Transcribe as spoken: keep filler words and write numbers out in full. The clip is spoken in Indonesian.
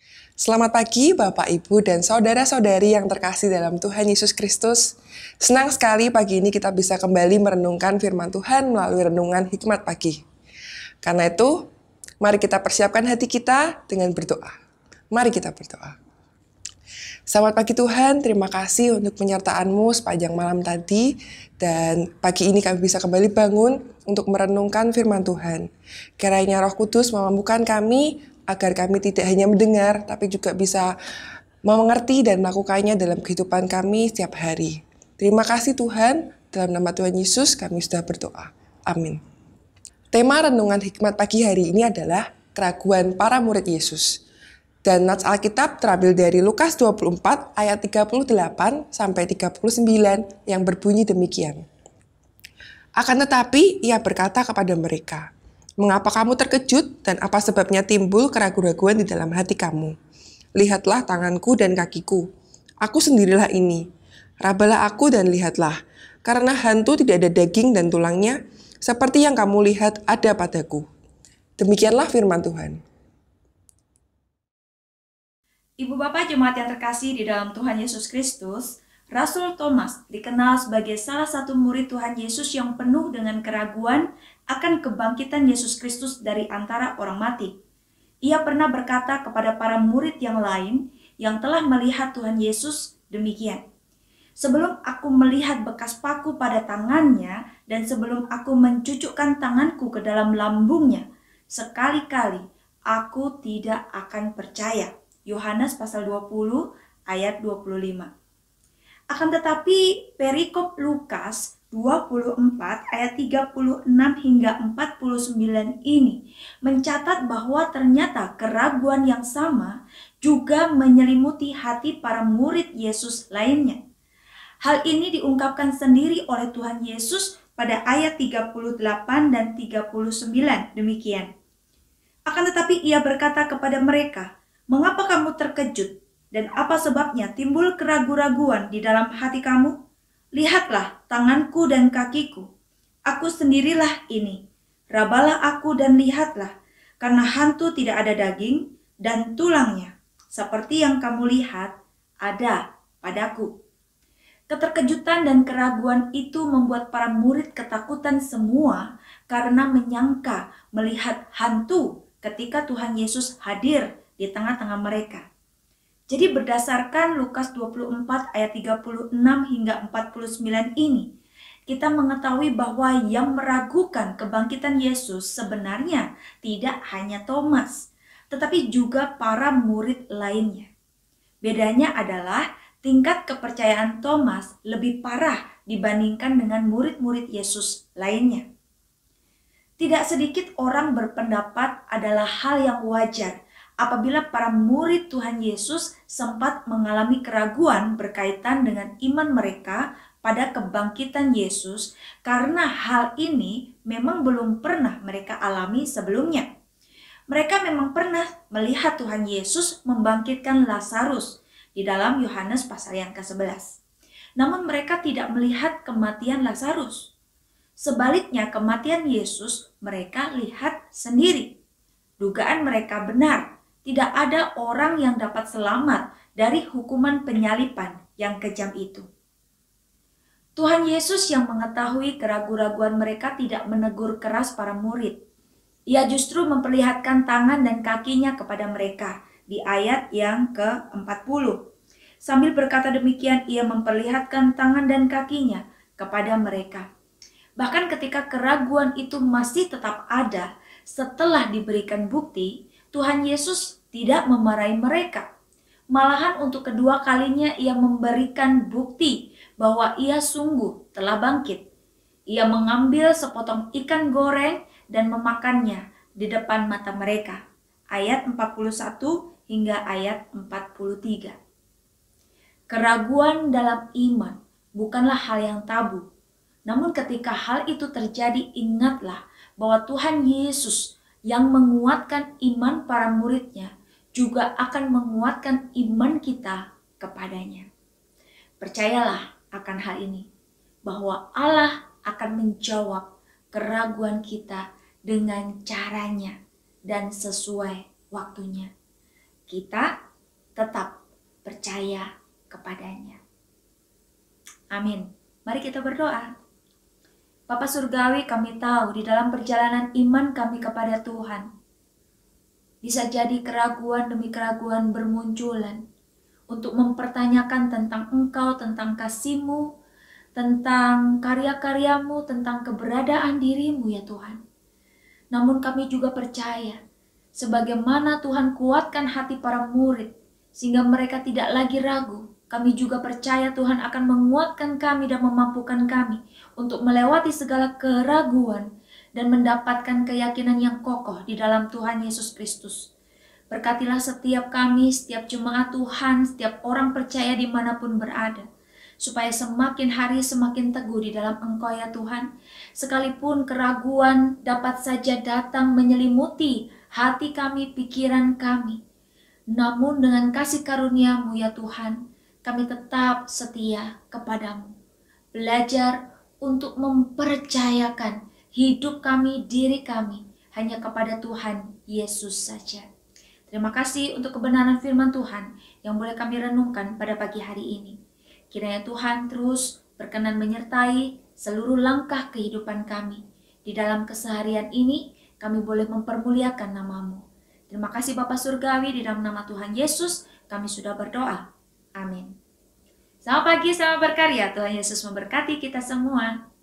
Selamat pagi Bapak, Ibu, dan saudara-saudari yang terkasih dalam Tuhan Yesus Kristus. Senang sekali pagi ini kita bisa kembali merenungkan firman Tuhan melalui renungan hikmat pagi. Karena itu, mari kita persiapkan hati kita dengan berdoa. Mari kita berdoa. Selamat pagi Tuhan, terima kasih untuk penyertaan-Mu sepanjang malam tadi. Dan pagi ini kami bisa kembali bangun untuk merenungkan firman Tuhan. Kiranya Roh Kudus memampukan kami agar kami tidak hanya mendengar, tapi juga bisa mengerti dan melakukannya dalam kehidupan kami setiap hari. Terima kasih Tuhan, dalam nama Tuhan Yesus kami sudah berdoa. Amin. Tema renungan hikmat pagi hari ini adalah keraguan para murid Yesus. Dan nats Alkitab terambil dari Lukas dua puluh empat ayat tiga puluh delapan sampai tiga puluh sembilan yang berbunyi demikian. Akan tetapi ia berkata kepada mereka, "Mengapa kamu terkejut dan apa sebabnya timbul keraguan-raguan di dalam hati kamu? Lihatlah tanganku dan kakiku. Aku sendirilah ini. Rabalah aku dan lihatlah, karena hantu tidak ada daging dan tulangnya, seperti yang kamu lihat ada padaku." Demikianlah firman Tuhan. Ibu Bapak Jemaat yang terkasih di dalam Tuhan Yesus Kristus, Rasul Thomas dikenal sebagai salah satu murid Tuhan Yesus yang penuh dengan keraguan akan kebangkitan Yesus Kristus dari antara orang mati. Ia pernah berkata kepada para murid yang lain yang telah melihat Tuhan Yesus demikian, "Sebelum aku melihat bekas paku pada tangannya dan sebelum aku mencucukkan tanganku ke dalam lambungnya, sekali-kali aku tidak akan percaya." Yohanes pasal dua puluh ayat dua puluh lima. Akan tetapi perikop Lukas dua puluh empat ayat tiga puluh enam hingga empat puluh sembilan ini mencatat bahwa ternyata keraguan yang sama juga menyelimuti hati para murid Yesus lainnya. Hal ini diungkapkan sendiri oleh Tuhan Yesus pada ayat tiga puluh delapan dan tiga puluh sembilan demikian. Akan tetapi ia berkata kepada mereka, "Mengapa kamu terkejut? Dan apa sebabnya timbul keraguan-raguan di dalam hati kamu? Lihatlah tanganku dan kakiku. Aku sendirilah ini. Rabalah aku dan lihatlah, karena hantu tidak ada daging dan tulangnya, seperti yang kamu lihat ada padaku." Keterkejutan dan keraguan itu membuat para murid ketakutan semua karena menyangka melihat hantu ketika Tuhan Yesus hadir di tengah-tengah mereka. Jadi berdasarkan Lukas dua puluh empat ayat tiga puluh enam hingga empat puluh sembilan ini, kita mengetahui bahwa yang meragukan kebangkitan Yesus sebenarnya tidak hanya Thomas, tetapi juga para murid lainnya. Bedanya adalah tingkat kepercayaan Thomas lebih parah dibandingkan dengan murid-murid Yesus lainnya. Tidak sedikit orang berpendapat adalah hal yang wajar apabila para murid Tuhan Yesus sempat mengalami keraguan berkaitan dengan iman mereka pada kebangkitan Yesus, karena hal ini memang belum pernah mereka alami sebelumnya. Mereka memang pernah melihat Tuhan Yesus membangkitkan Lazarus di dalam Yohanes pasal yang ke sebelas. Namun mereka tidak melihat kematian Lazarus. Sebaliknya, kematian Yesus mereka lihat sendiri. Dugaan mereka benar. Tidak ada orang yang dapat selamat dari hukuman penyalipan yang kejam itu. Tuhan Yesus yang mengetahui keraguan-raguan mereka tidak menegur keras para murid. Ia justru memperlihatkan tangan dan kakinya kepada mereka di ayat yang ke empat puluh. Sambil berkata demikian, ia memperlihatkan tangan dan kakinya kepada mereka. Bahkan ketika keraguan itu masih tetap ada setelah diberikan bukti, Tuhan Yesus tidak memarahi mereka. Malahan untuk kedua kalinya ia memberikan bukti bahwa ia sungguh telah bangkit. Ia mengambil sepotong ikan goreng dan memakannya di depan mata mereka. Ayat empat puluh satu hingga ayat empat puluh tiga. Keraguan dalam iman bukanlah hal yang tabu. Namun ketika hal itu terjadi, ingatlah bahwa Tuhan Yesus yang menguatkan iman para muridnya juga akan menguatkan iman kita kepadanya. Percayalah akan hal ini, bahwa Allah akan menjawab keraguan kita dengan caranya dan sesuai waktunya. kita tetap percaya kepadanya. Amin. Mari kita berdoa. Bapa Surgawi, kami tahu di dalam perjalanan iman kami kepada Tuhan, bisa jadi keraguan demi keraguan bermunculan untuk mempertanyakan tentang Engkau, tentang kasih-Mu, tentang karya-karyamu, tentang keberadaan diri-Mu ya Tuhan. Namun kami juga percaya, sebagaimana Tuhan kuatkan hati para murid, sehingga mereka tidak lagi ragu, kami juga percaya Tuhan akan menguatkan kami dan memampukan kami untuk melewati segala keraguan dan mendapatkan keyakinan yang kokoh di dalam Tuhan Yesus Kristus. Berkatilah setiap kami, setiap jemaat Tuhan, setiap orang percaya dimanapun berada, supaya semakin hari semakin teguh di dalam Engkau ya Tuhan. Sekalipun keraguan dapat saja datang menyelimuti hati kami, pikiran kami, namun dengan kasih karunia-Mu ya Tuhan, kami tetap setia kepadamu. Belajar untuk mempercayakan hidup kami, diri kami, hanya kepada Tuhan Yesus saja. Terima kasih untuk kebenaran firman Tuhan yang boleh kami renungkan pada pagi hari ini. Kiranya Tuhan terus berkenan menyertai seluruh langkah kehidupan kami. Di dalam keseharian ini, kami boleh mempermuliakan nama-Mu. Terima kasih Bapa Surgawi, di dalam nama Tuhan Yesus, kami sudah berdoa. Amin. Selamat pagi, selamat berkarya. Tuhan Yesus memberkati kita semua.